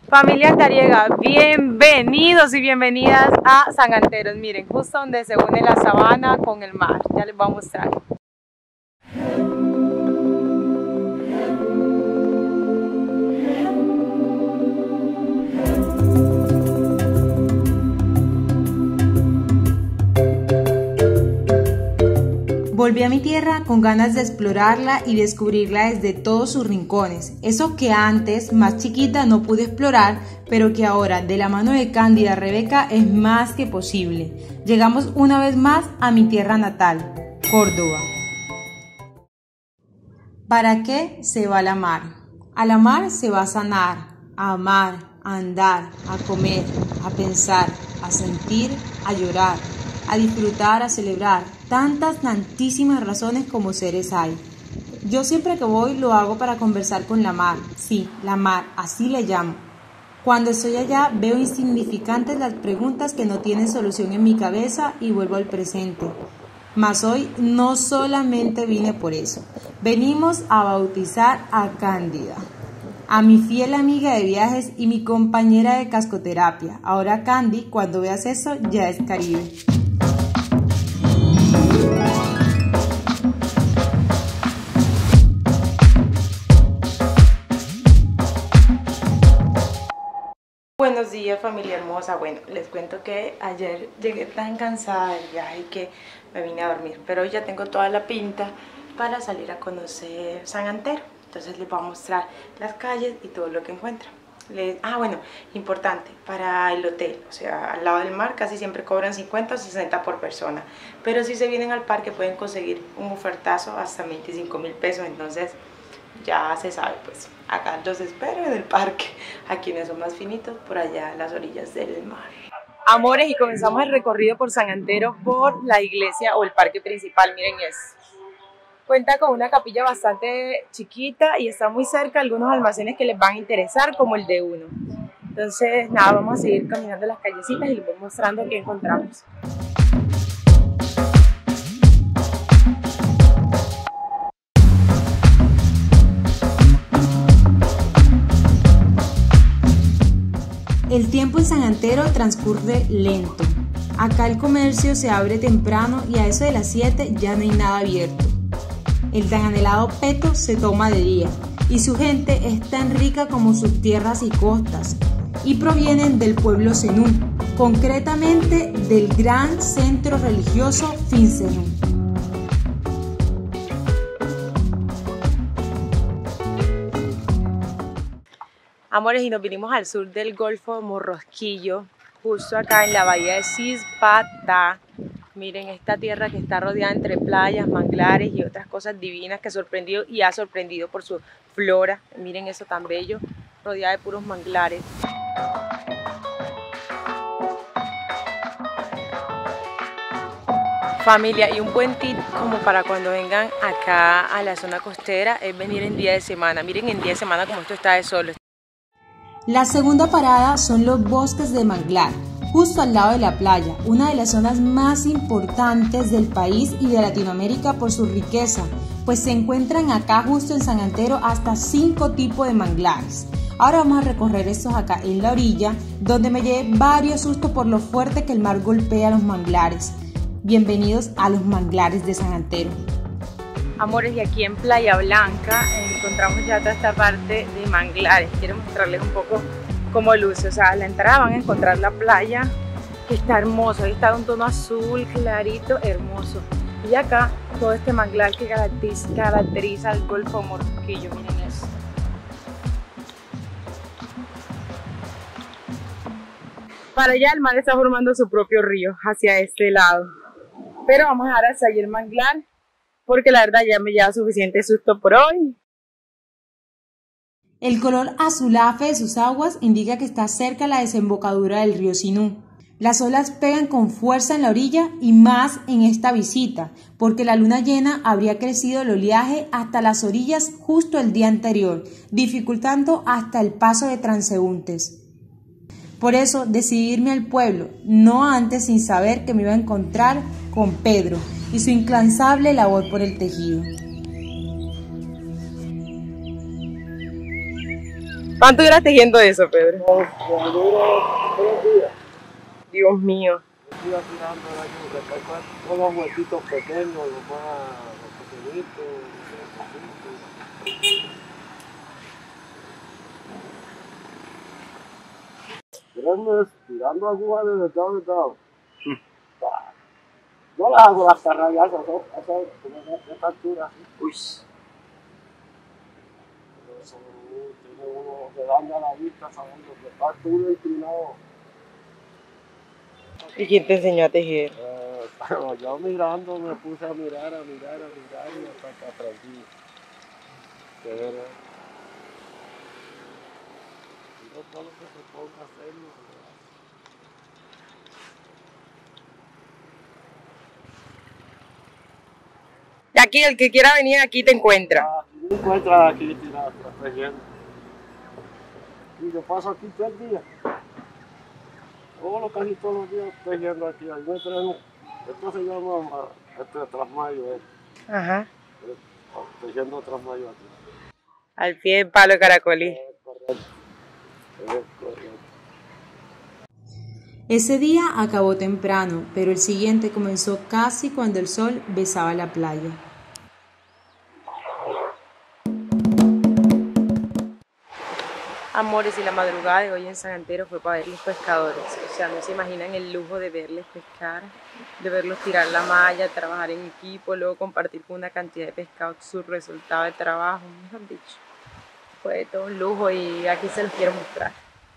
Familia Tariega, bienvenidos y bienvenidas a San Antero. Miren, justo donde se une la sabana con el mar. Ya les voy a mostrar. Volví a mi tierra con ganas de explorarla y descubrirla desde todos sus rincones. Eso que antes, más chiquita, no pude explorar, pero que ahora, de la mano de Cándida Rebeca, es más que posible. Llegamos una vez más a mi tierra natal, Córdoba. ¿Para qué se va a la mar? A la mar se va a sanar, a amar, a andar, a comer, a pensar, a sentir, a llorar, a disfrutar, a celebrar. Tantísimas razones como seres hay. Yo siempre que voy lo hago para conversar con la mar. Sí, la mar, así le llamo. Cuando estoy allá veo insignificantes las preguntas que no tienen solución en mi cabeza y vuelvo al presente. Mas hoy no solamente vine por eso. Venimos a bautizar a Cándida, a mi fiel amiga de viajes y mi compañera de cascoterapia. Ahora Candy, cuando veas eso, ya es Caribe. Buenos días, familia hermosa. Bueno, les cuento que ayer llegué tan cansada del viaje que me vine a dormir, pero hoy ya tengo toda la pinta para salir a conocer San Antero. Entonces les voy a mostrar las calles y todo lo que encuentro. Bueno, importante, para el hotel, o sea, al lado del mar casi siempre cobran 50 o 60 por persona, pero si se vienen al parque pueden conseguir un ofertazo hasta 25.000 pesos, entonces ya se sabe, pues acá los espero en el parque, a quienes son más finitos por allá a las orillas del mar. Amores, y comenzamos el recorrido por San Antero, por la iglesia o el parque principal. Miren eso. Cuenta con una capilla bastante chiquita y está muy cerca algunos almacenes que les van a interesar, como el de uno. Entonces, nada, vamos a seguir caminando las callecitas y les voy mostrando qué encontramos. El tiempo en San Antero transcurre lento. Acá el comercio se abre temprano y a eso de las 7 ya no hay nada abierto. El tan anhelado peto se toma de día y su gente es tan rica como sus tierras y costas y provienen del pueblo Zenú, concretamente del gran centro religioso Finzenú. Amores, y nos vinimos al sur del Golfo Morrosquillo, justo acá en la bahía de Zispata. Miren esta tierra que está rodeada entre playas, manglares y otras cosas divinas que sorprendió y ha sorprendido por su flora. Miren eso tan bello, rodeada de puros manglares. Familia, y un buen tip como para cuando vengan acá a la zona costera es venir en día de semana. Miren en día de semana como esto está de sol. La segunda parada son los bosques de manglar, justo al lado de la playa, una de las zonas más importantes del país y de Latinoamérica por su riqueza, pues se encuentran acá justo en San Antero hasta 5 tipos de manglares. Ahora vamos a recorrer estos acá en la orilla, donde me llevé varios sustos por lo fuerte que el mar golpea los manglares. Bienvenidos a los manglares de San Antero. Amores, y aquí en Playa Blanca encontramos ya toda esta parte de manglares. Quiero mostrarles un poco cómo luce. O sea, a la entrada van a encontrar la playa, que está hermoso. Ahí está un tono azul clarito, hermoso. Y acá todo este manglar que caracteriza el Golfo Morrosquillo. Miren eso. Para allá el mar está formando su propio río hacia este lado. Pero vamos a dejar hasta ahí el manglar, porque la verdad ya me lleva suficiente susto por hoy. El color azulafe de sus aguas indica que está cerca la desembocadura del río Sinú. Las olas pegan con fuerza en la orilla y más en esta visita, porque la luna llena habría crecido el oleaje hasta las orillas justo el día anterior, dificultando hasta el paso de transeúntes. Por eso decidí irme al pueblo, no antes sin saber que me iba a encontrar con Pedro y su incansable labor por el tejido. ¿Cuánto duras tejiendo eso, Pedro? Duro 3 días. Dios mío. Estoy tirando todos los huequitos pequeños, los pequeñitos, tirando agujas de verdad. Yo las hago las carrayas, de esta altura. Uy. Tiene uno que daña la vista sabiendo que está todo inclinado. ¿Y quién te enseñó a tejer? Yo mirando me puse a mirar y hasta que aprendí. Que era todo lo que se ponga a hacerlo. Y aquí el que quiera venir aquí te encuentra. Me encuentras aquí tirado, tejiendo. Y yo paso aquí 3 días. Casi todos los días tejiendo aquí. Ahí me traen, esto se llama trasmayo. Ajá. Tejiendo trasmayo aquí. Al pie del palo de caracolí. Correcto. Ese día acabó temprano, pero el siguiente comenzó casi cuando el sol besaba la playa. Amores, y la madrugada de hoy en San Antero fue para ver los pescadores. O sea, no se imaginan el lujo de verles pescar, de verlos tirar la malla, trabajar en equipo, luego compartir con una cantidad de pescado su resultado de trabajo, mejor dicho. Fue todo un lujo y aquí se los quiero mostrar.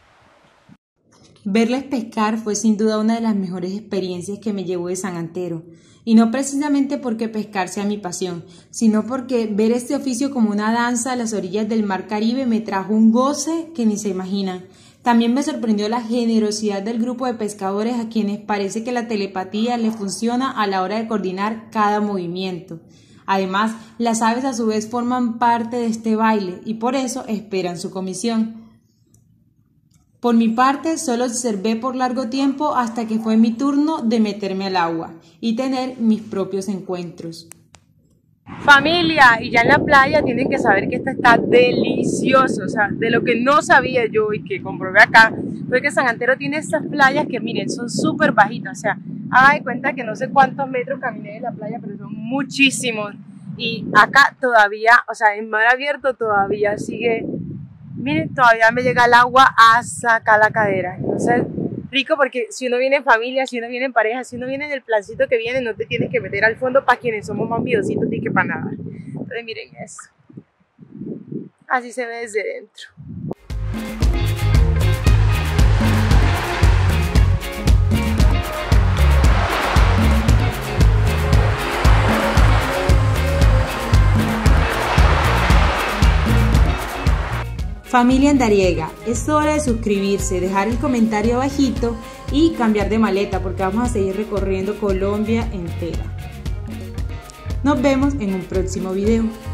Verles pescar fue sin duda una de las mejores experiencias que me llevó de San Antero, y no precisamente porque pescar sea mi pasión, sino porque ver este oficio como una danza a las orillas del mar Caribe me trajo un goce que ni se imaginan. También me sorprendió la generosidad del grupo de pescadores a quienes parece que la telepatía les funciona a la hora de coordinar cada movimiento. Además, las aves a su vez forman parte de este baile y por eso esperan su comisión. Por mi parte, solo observé por largo tiempo hasta que fue mi turno de meterme al agua y tener mis propios encuentros. Familia, y ya en la playa tienen que saber que esto está delicioso. O sea, de lo que no sabía yo y que comprobé acá, fue que San Antero tiene estas playas que miren, son súper bajitas. O sea, haga de cuenta que no sé cuántos metros caminé de la playa, pero son muchísimos. Y acá todavía, o sea, en mar abierto todavía sigue... Miren, todavía me llega el agua hasta acá la cadera. Entonces, rico porque si uno viene en familia, si uno viene en pareja, si uno viene en el plancito que viene, no te tienes que meter al fondo para quienes somos más miedositos y que para nada. Entonces, miren eso. Así se ve desde dentro. Familia Andariega, es hora de suscribirse, dejar el comentario abajito y cambiar de maleta porque vamos a seguir recorriendo Colombia entera. Nos vemos en un próximo video.